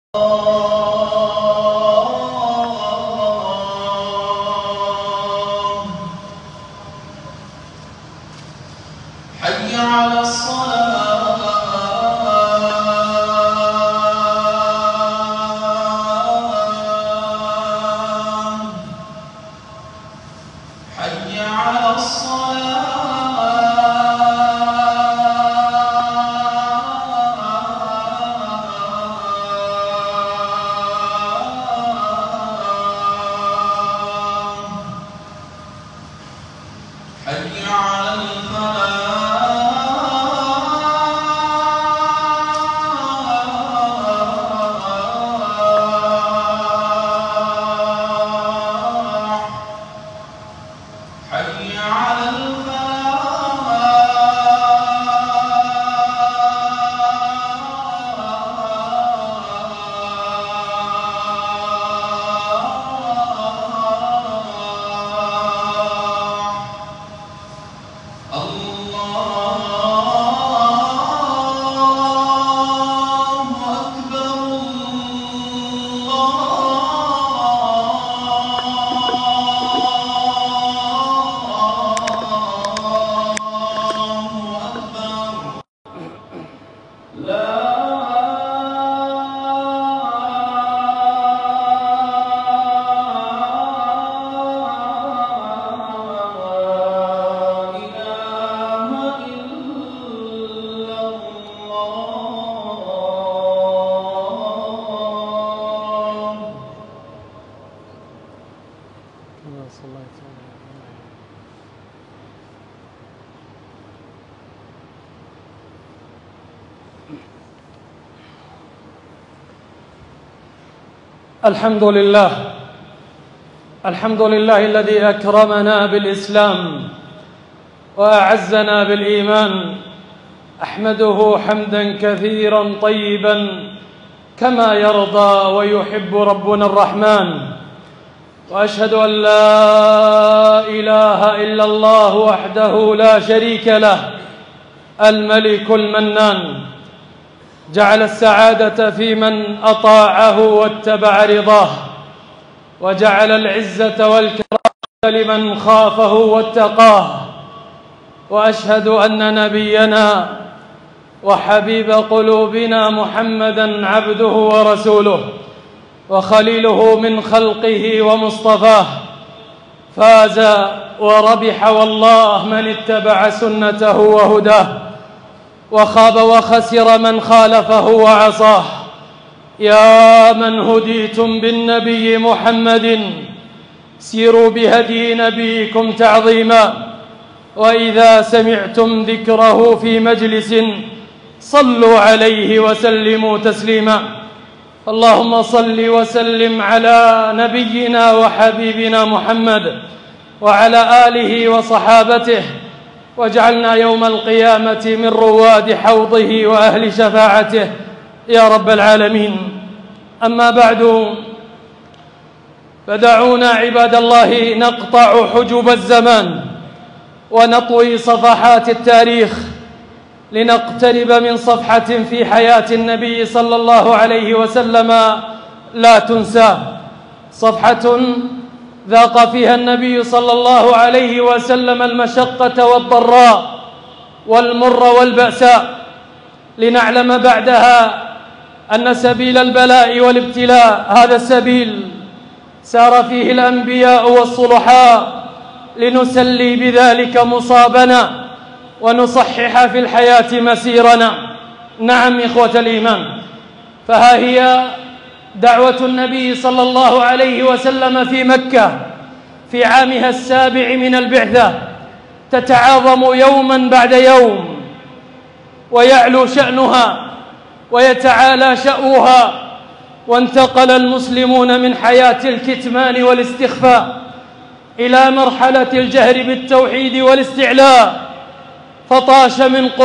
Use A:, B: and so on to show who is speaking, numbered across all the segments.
A: حي على الصلاة حي على حي على الفلاح حي على
B: الحمد لله الذي أكرمنا بالإسلام وأعزنا بالإيمان. أحمده حمدا كثيرا طيبا كما يرضى ويحب ربنا الرحمن، وأشهد أن لا إله إلا الله وحده لا شريك له الملك المنان، جعل السعادة في من أطاعه واتبع رضاه، وجعل العزة والكرامة لمن خافه واتقاه. وأشهد أن نبينا وحبيب قلوبنا محمدًا عبده ورسوله وخليله من خلقه ومصطفاه. فاز وربح والله من اتبع سنته وهداه، وخاب وخسر من خالفه وعصاه. يا من هديتم بالنبي محمد سيروا بهدي نبيكم تعظيما، وإذا سمعتم ذكره في مجلس صلوا عليه وسلموا تسليما. اللهم صل وسلم على نبينا وحبيبنا محمد وعلى آله وصحابته، واجعلنا يوم القيامة من رواد حوضه وأهل شفاعته يا رب العالمين. أما بعد، فدعونا عباد الله نقطع حجب الزمان ونطوي صفحات التاريخ لنقترب من صفحة في حياة النبي صلى الله عليه وسلم لا تنسى، صفحة ذاق فيها النبي صلى الله عليه وسلم المشقة والضراء والمر والبأساء، لنعلم بعدها أن سبيل البلاء والابتلاء هذا السبيل سار فيه الأنبياء والصلحاء، لنسلي بذلك مصابنا ونصحح في الحياة مسيرنا. نعم إخوة الإيمان، فها هي دعوة النبي صلى الله عليه وسلم في مكة في عامها السابع من البعثة تتعاظم يوما بعد يوم، ويعلو شأنها ويتعالى شأوها. وانتقل المسلمون من حياة الكتمان والاستخفاء إلى مرحلة الجهر بالتوحيد والاستعلاء، فطاش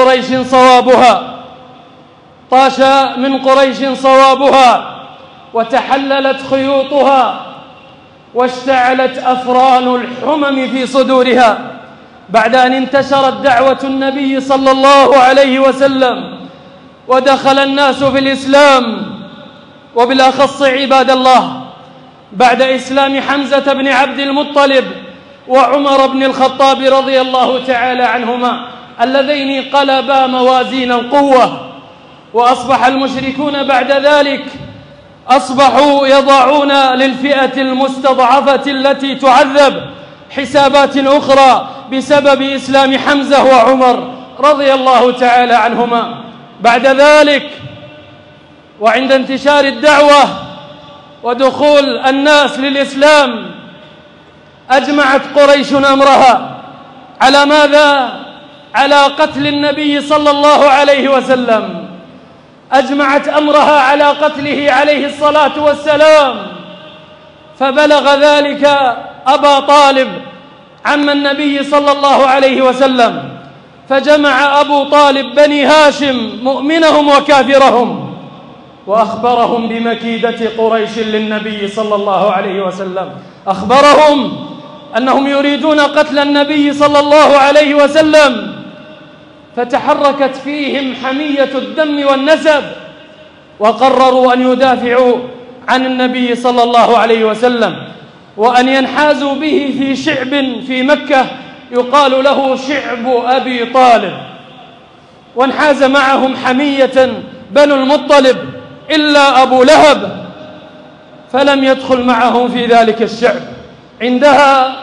B: من قريش صوابها وتحللت خيوطها واشتعلت أفران الحمم في صدورها، بعد أن انتشرت دعوة النبي صلى الله عليه وسلم ودخل الناس في الإسلام وبالأخص عباد الله بعد إسلام حمزة بن عبد المطلب وعمر بن الخطاب رضي الله تعالى عنهما اللذين قلبا موازين القوة، وأصبح المشركون بعد ذلك أصبحوا يضعون للفئة المستضعفة التي تعذب حسابات أخرى بسبب إسلام حمزة وعمر رضي الله تعالى عنهما. بعد ذلك وعند انتشار الدعوة ودخول الناس للإسلام أجمعت قريش أمرها على ماذا؟ على قتل النبي صلى الله عليه وسلم، أجمعت أمرها على قتله عليه الصلاة والسلام، فبلغ ذلك أبا طالب عم النبي صلى الله عليه وسلم، فجمع أبو طالب بني هاشم مؤمنهم وكافرهم وأخبرهم بمكيدة قريش للنبي صلى الله عليه وسلم، أخبرهم أنهم يريدون قتل النبي صلى الله عليه وسلم، فتحركت فيهم حمية الدم والنسب وقرروا أن يدافعوا عن النبي صلى الله عليه وسلم وأن ينحازوا به في شعب في مكة يقال له شعب أبي طالب، وانحاز معهم حمية بنو المطلب إلا أبو لهب فلم يدخل معهم في ذلك الشعب. عندها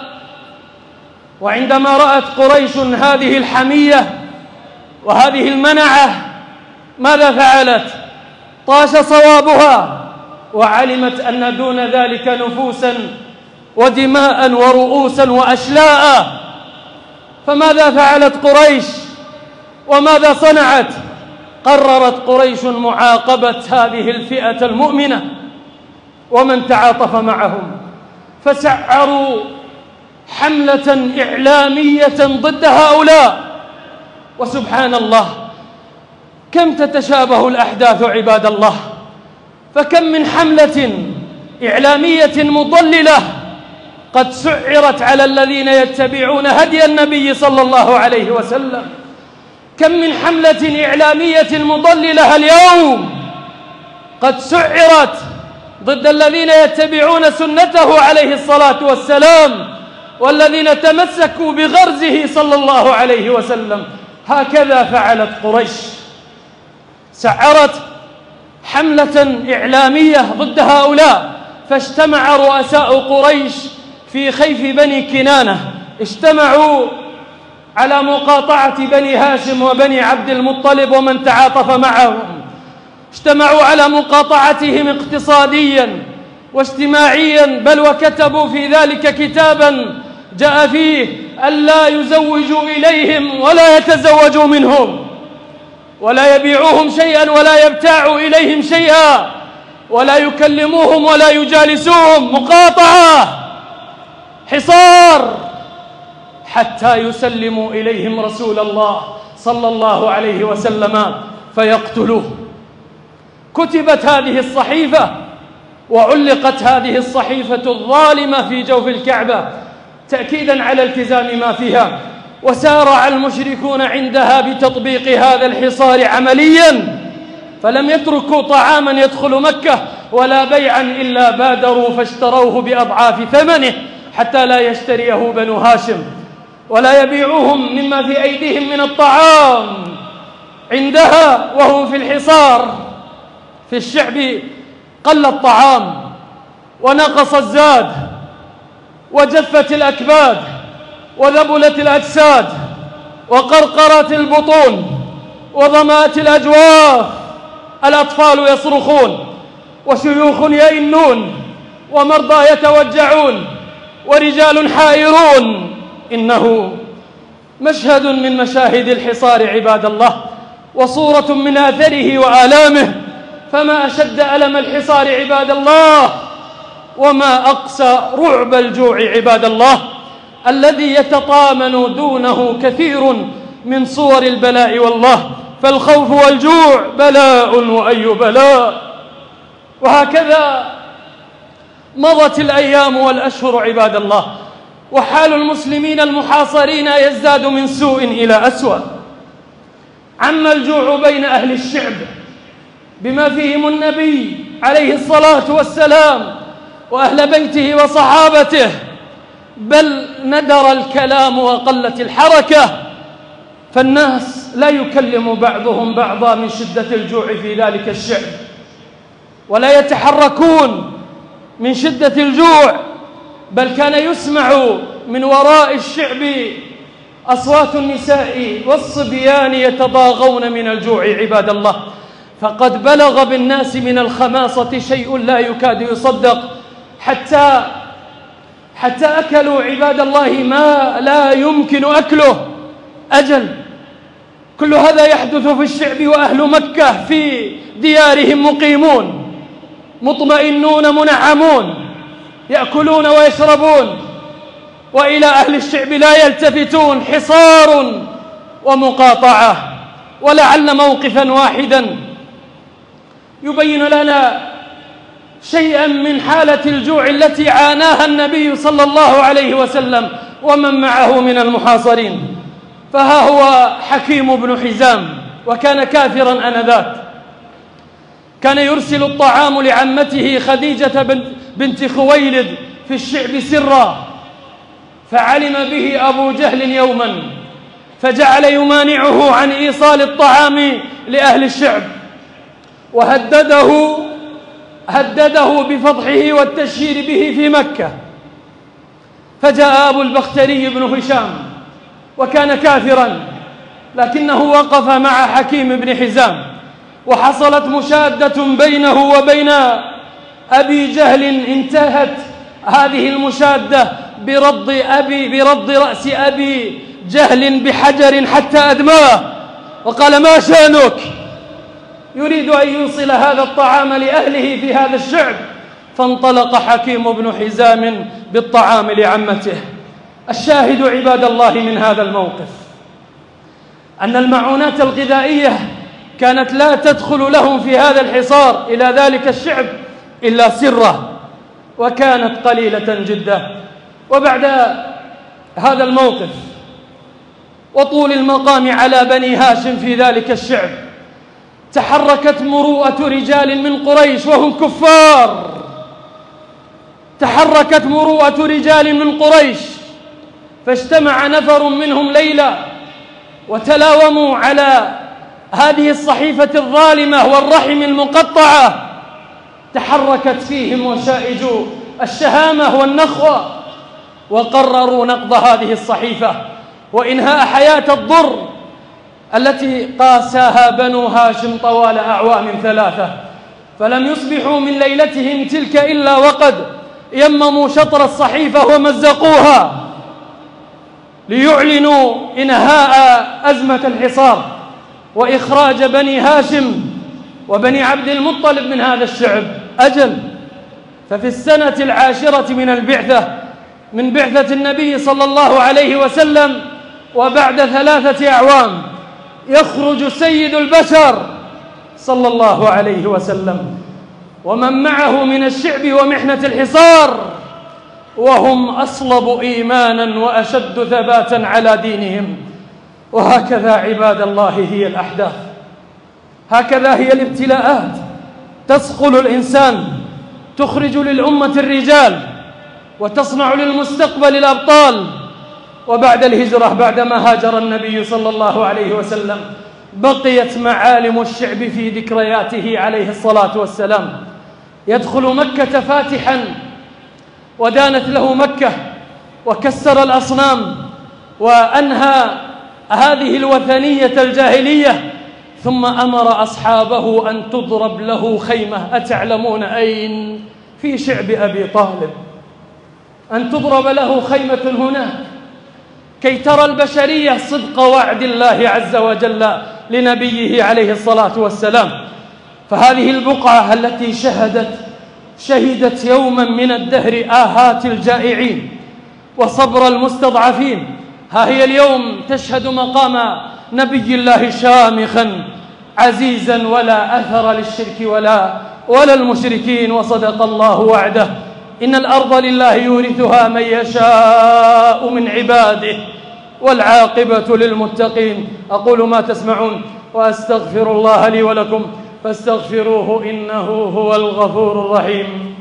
B: وعندما رأت قريش هذه الحمية وهذه المنعة ماذا فعلت؟ طاش صوابها وعلمت أن دون ذلك نفوسا ودماء ورؤوسا وأشلاء، فماذا فعلت قريش وماذا صنعت؟ قررت قريش معاقبة هذه الفئة المؤمنة ومن تعاطف معهم، فسعروا حملة إعلامية ضد هؤلاء. وسبحان الله كم تتشابه الأحداث عباد الله، فكم من حملة إعلامية مضللة قد سعرت على الذين يتبعون هدي النبي صلى الله عليه وسلم، كم من حملة إعلامية مضللة اليوم قد سعرت ضد الذين يتبعون سنته عليه الصلاة والسلام والذين تمسكوا بغرزه صلى الله عليه وسلم. هكذا فعلت قريش، سعرت حملة إعلامية ضد هؤلاء، فاجتمع رؤساء قريش في خيف بني كنانة، اجتمعوا على مقاطعة بني هاشم وبني عبد المطلب ومن تعاطف معهم، اجتمعوا على مقاطعتهم اقتصاديا واجتماعيا، بل وكتبوا في ذلك كتابا جاء فيه ألا يزوجوا إليهم ولا يتزوجوا منهم ولا يبيعوهم شيئا ولا يبتاعوا إليهم شيئا ولا يكلموهم ولا يجالسوهم، مقاطعة حصار حتى يسلموا إليهم رسول الله صلى الله عليه وسلم فيقتلوه. كتبت هذه الصحيفة وعلقت هذه الصحيفة الظالمة في جوف الكعبة تأكيدا على التزام ما فيها، وسارع المشركون عندها بتطبيق هذا الحصار عمليا، فلم يتركوا طعاما يدخل مكة ولا بيعا إلا بادروا فاشتروه بأضعاف ثمنه حتى لا يشتريه بنو هاشم ولا يبيعوهم مما في أيديهم من الطعام عندها وهم في الحصار. في الشعب قل الطعام ونقص الزاد وجفت الأكباد وذبلت الأجساد وقرقرت البطون وظمأت الأجواف، الأطفال يصرخون وشيوخ يئنون ومرضى يتوجعون ورجال حائرون. إنه مشهد من مشاهد الحصار عباد الله وصورة من آثره وآلامه، فما أشد ألم الحصار عباد الله وما أقسى رعب الجوع عباد الله الذي يتطامن دونه كثير من صور البلاء والله، فالخوف والجوع بلاء وأي بلاء. وهكذا مضت الأيام والأشهر عباد الله، وحال المسلمين المحاصرين يزداد من سوء إلى أسوأ. عم الجوع بين أهل الشعب بما فيهم النبي عليه الصلاة والسلام وأهل بيته وصحابته، بل ندر الكلام وقلت الحركة، فالناس لا يكلم بعضهم بعضا من شدة الجوع في ذلك الشعب، ولا يتحركون من شدة الجوع، بل كان يسمع من وراء الشعب أصوات النساء والصبيان يتضاغون من الجوع عباد الله. فقد بلغ بالناس من الخماصة شيء لا يكاد يصدق، حتى أكلوا عباد الله ما لا يمكن أكله. أجل كل هذا يحدث في الشعب وأهل مكة في ديارهم مقيمون مطمئنون منعمون يأكلون ويشربون، وإلى أهل الشعب لا يلتفتون، حصار ومقاطعة. ولعل موقفا واحدا يبين لنا شيئا من حالة الجوع التي عاناها النبي صلى الله عليه وسلم ومن معه من المحاصرين. فها هو حكيم بن حزام، وكان كافرا آنذاك، كان يرسل الطعام لعمته خديجة بنت خويلد في الشعب سرا، فعلم به أبو جهل يوما فجعل يمانعه عن إيصال الطعام لأهل الشعب، وهدده بفضحه والتشهير به في مكة. فجاء أبو البختري بن هشام وكان كافرا، لكنه وقف مع حكيم بن حزام، وحصلت مشادة بينه وبين أبي جهل، انتهت هذه المشادة برد رأس أبي جهل بحجر حتى أدماه، وقال: ما شأنك؟ يريد أن يوصل هذا الطعام لأهله في هذا الشعب. فانطلق حكيم بن حزام بالطعام لعمته. الشاهد عباد الله من هذا الموقف أن المعونات الغذائية كانت لا تدخل لهم في هذا الحصار إلى ذلك الشعب إلا سرة، وكانت قليلة جدا. وبعد هذا الموقف وطول المقام على بني هاشم في ذلك الشعب، تحركت مروءة رجال من قريش وهم كفار، تحركت مروءة رجال من قريش، فاجتمع نفر منهم ليلة وتلاوموا على هذه الصحيفة الظالمة والرحم المقطعة، تحركت فيهم وشائج الشهامة والنخوة، وقرروا نقض هذه الصحيفة وإنهاء حياة الضر التي قاساها بنو هاشم طوال أعوام 3. فلم يصبحوا من ليلتهم تلك إلا وقد يمموا شطر الصحيفة ومزقوها ليعلنوا إنهاء أزمة الحصار وإخراج بني هاشم وبني عبد المطلب من هذا الشعب. أجل ففي السنة 10 من بعثة النبي صلى الله عليه وسلم، وبعد 3 أعوام، يخرج سيد البشر صلى الله عليه وسلم ومن معه من الشعب ومحنة الحصار، وهم أصلب إيمانا وأشد ثباتا على دينهم. وهكذا عباد الله هي الأحداث، هكذا هي الابتلاءات، تصقل الإنسان، تخرج للأمة الرجال وتصنع للمستقبل الأبطال. وبعد الهجرة، بعدما هاجر النبي صلى الله عليه وسلم، بقيت معالم الشعب في ذكرياته عليه الصلاة والسلام. يدخل مكة فاتحا ودانت له مكة، وكسر الأصنام وأنهى هذه الوثنية الجاهلية، ثم أمر أصحابه أن تضرب له خيمة. أتعلمون أين؟ في شعب أبي طالب. أن تضرب له خيمة هناك كي ترى البشرية صدق وعد الله عز وجل لنبيه عليه الصلاة والسلام. فهذه البقعة التي شهدت يوما من الدهر آهات الجائعين وصبر المستضعفين، ها هي اليوم تشهد مقام نبي الله شامخا عزيزا، ولا أثر للشرك ولا المشركين. وصدق الله وعده: إن الأرض لله يورثها من يشاء من عباده والعاقبة للمتقين. أقول ما تسمعون وأستغفر الله لي ولكم فاستغفروه إنه هو الغفور الرحيم.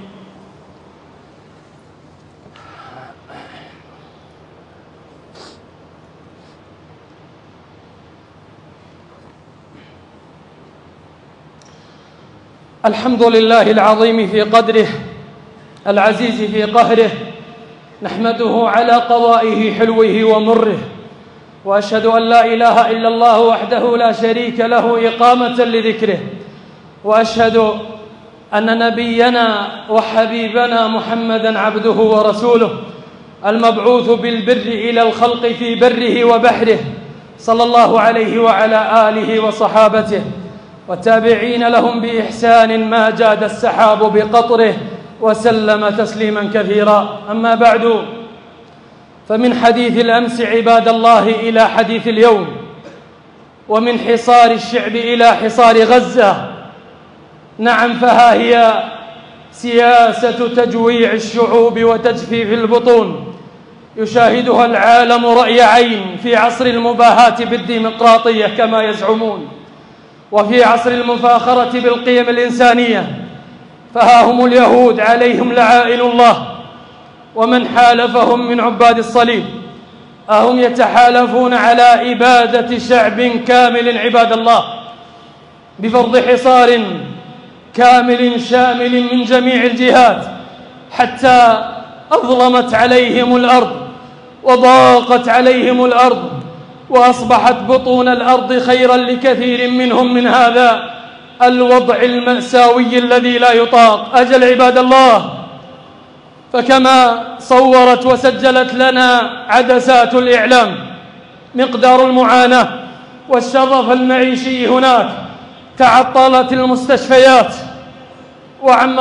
B: الحمد لله العظيم في قدره العزيز في قهره، نحمده على قضائه حلوه ومره، وأشهد أن لا إله إلا الله وحده لا شريك له إقامة لذكره، وأشهد أن نبينا وحبيبنا محمدًا عبده ورسوله المبعوث بالبر إلى الخلق في بره وبحره، صلى الله عليه وعلى آله وصحابته والتابعين لهم بإحسان ما جاد السحاب بقطره، وسلم تسليما كثيرا. أما بعد، فمن حديث الأمس عباد الله إلى حديث اليوم، ومن حصار الشعب إلى حصار غزة. نعم، فها هي سياسة تجويع الشعوب وتجفيف البطون يشاهدها العالم رأي عين في عصر المباهاة بالديمقراطية كما يزعمون، وفي عصر المفاخرة بالقيم الإنسانية. فها هم اليهود عليهم لعائن الله ومن حالفهم من عباد الصليب، أهم يتحالفون على إبادة شعب كامل عباد الله بفرض حصار كامل شامل من جميع الجهات، حتى أظلمت عليهم الأرض وضاقت عليهم الأرض، وأصبحت بطون الأرض خيرا لكثير منهم من هذا الوضع المأساوي الذي لا يطاق. أجل عباد الله، فكما صورت وسجلت لنا عدسات الإعلام مقدار المعاناة والشظف المعيشي هناك، تعطلت المستشفيات وعم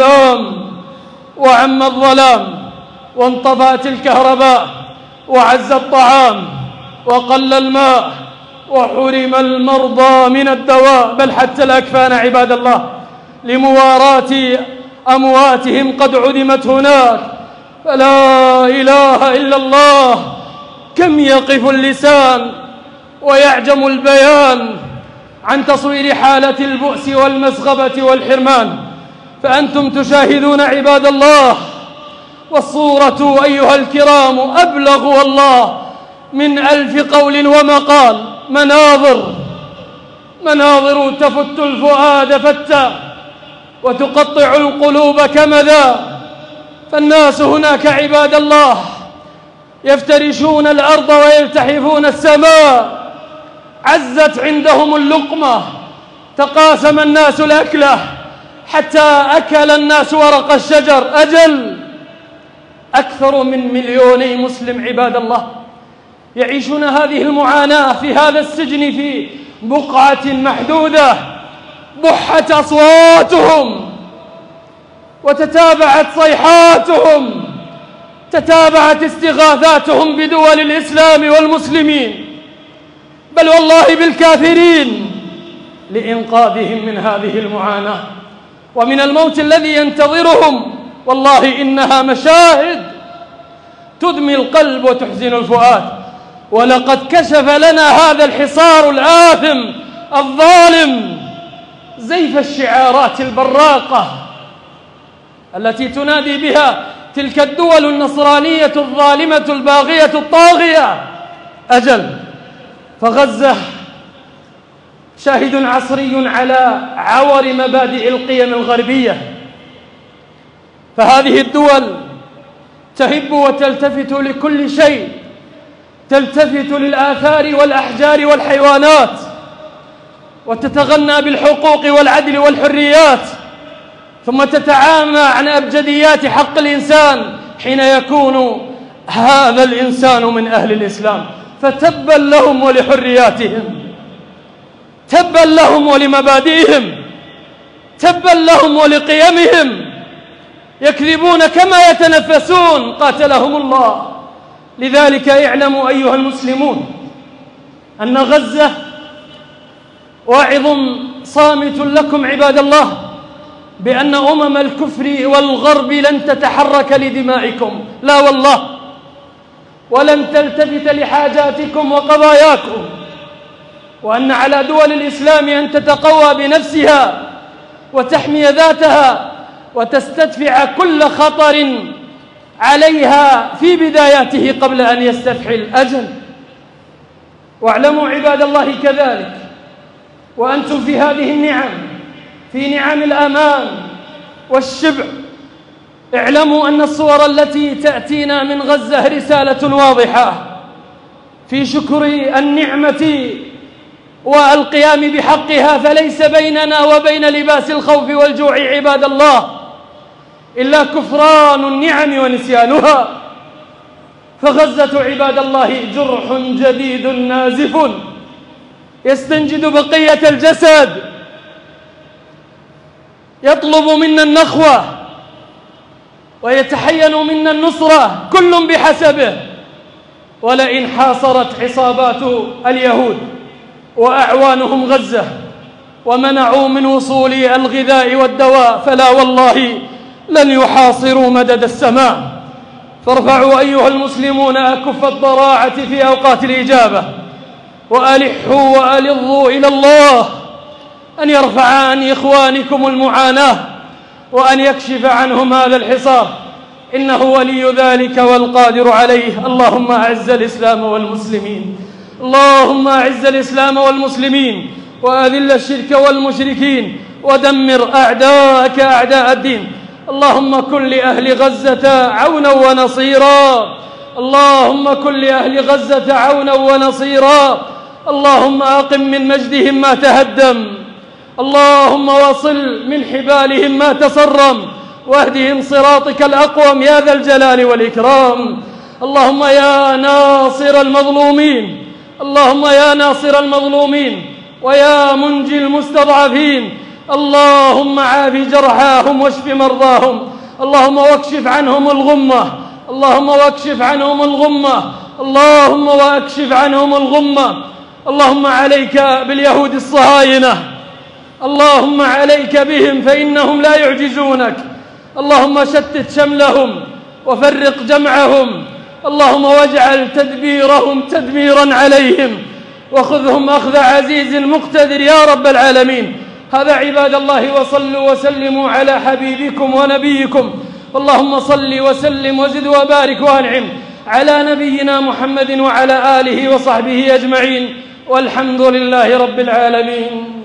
B: الظلام وانطفأت الكهرباء وعز الطعام وقل الماء وحرم المرضى من الدواء، بل حتى الأكفان عباد الله لمواراة أمواتهم قد عدمت هناك. فلا إله إلا الله، كم يقف اللسان ويعجم البيان عن تصوير حالة البؤس والمسغبة والحرمان. فأنتم تشاهدون عباد الله، والصورة أيها الكرام أبلغ والله من 1000 قول ومقال. مناظر تفت الفؤاد فتى وتقطع القلوب كمذا. فالناس هناك عباد الله يفترشون الأرض ويلتحفون السماء، عزت عندهم اللقمة، تقاسم الناس الأكلة حتى أكل الناس ورق الشجر. أجل، أكثر من 2 مسلم عباد الله يعيشون هذه المعاناة في هذا السجن في بقعة محدودة. بحت أصواتهم وتتابعت صيحاتهم، تتابعت استغاثاتهم بدول الإسلام والمسلمين، بل والله بالكافرين، لإنقاذهم من هذه المعاناة ومن الموت الذي ينتظرهم. والله إنها مشاهد تدمي القلب وتحزن الفؤاد. ولقد كشف لنا هذا الحصار الآثم الظالم زيف الشعارات البراقة التي تنادي بها تلك الدول النصرانية الظالمة الباغية الطاغية. أجل، فغزة شاهد عصري على عور مبادئ القيم الغربية. فهذه الدول تهب وتلتفت لكل شيء، تلتفت للآثار والأحجار والحيوانات، وتتغنى بالحقوق والعدل والحريات، ثم تتعامى عن أبجديات حق الإنسان حين يكون هذا الإنسان من أهل الإسلام. فتبا لهم ولحرياتهم، تبا لهم ولمبادئهم، تبا لهم ولقيمهم. يكذبون كما يتنفسون، قاتلهم الله. لذلك اعلموا أيها المسلمون أن غزة واعظ صامت لكم عباد الله بأن الكفر والغرب لن تتحرك لدمائكم، لا والله، ولن تلتفت لحاجاتكم وقضاياكم، وأن على دول الإسلام أن تتقوى بنفسها وتحمي ذاتها وتستدفع كل خطر عليها في بداياته قبل أن يستفحل الأجل. واعلموا عباد الله كذلك وأنتم في هذه النعم، في نعم الأمان والشبع، اعلموا أن الصور التي تأتينا من غزة رسالة واضحة في شكر النعمة والقيام بحقها، فليس بيننا وبين لباس الخوف والجوع عباد الله إلا كفران النعم ونسيانها. فغزة عباد الله جرح جديد نازف يستنجد بقية الجسد، يطلب منا النخوة ويتحين منا النصرة، كل بحسبه. ولئن حاصرت عصابات اليهود وأعوانهم غزة ومنعوا من وصول الغذاء والدواء فلا والله لن يحاصروا مدد السماء. فارفعوا أيها المسلمون أكف الضراعة في أوقات الإجابة، وألحوا وألظوا إلى الله أن يرفع عن إخوانكم المعاناة وأن يكشف عنهم هذا الحصار، إنه ولي ذلك والقادر عليه. اللهم أعز الإسلام والمسلمين، اللهم أعز الإسلام والمسلمين وأذل الشرك والمشركين ودمر أعداءك أعداء الدين. اللهم كن لأهل غزة عونا ونصيرا، اللهم كن لأهل غزة عونا ونصيرا. اللهم أقم من مجدهم ما تهدم، اللهم وصل من حبالهم ما تصرم، واهدهم صراطك الأقوم يا ذا الجلال والإكرام. اللهم يا ناصر المظلومين، اللهم يا ناصر المظلومين ويا منجي المستضعفين، اللهم عاف جرحاهم واشف مرضاهم، اللهم واكشف عنهم الغمة، اللهم واكشف عنهم الغمة، اللهم واكشف عنهم الغمة. اللهم عليك باليهود الصهاينة، اللهم عليك بهم فإنهم لا يعجزونك. اللهم شتت شملهم وفرق جمعهم، اللهم واجعل تدبيرهم تدميرا عليهم، وخذهم أخذ عزيز مقتدر يا رب العالمين. هذا عباد الله، وصلوا وسلموا على حبيبكم ونبيكم. اللهم صل وسلم وزد وبارك وأنعم على نبينا محمد وعلى آله وصحبه أجمعين، والحمد لله رب العالمين.